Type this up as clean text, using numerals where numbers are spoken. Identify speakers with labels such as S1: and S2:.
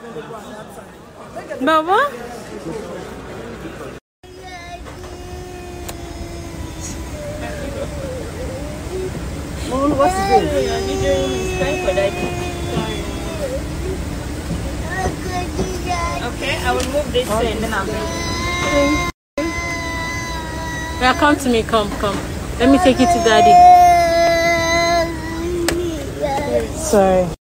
S1: Baba?
S2: Moon, what's this?
S3: It's time for that. Okay, I will move this and then I'll move.
S1: Yeah, come to me, come. Let me take you to daddy. Sorry.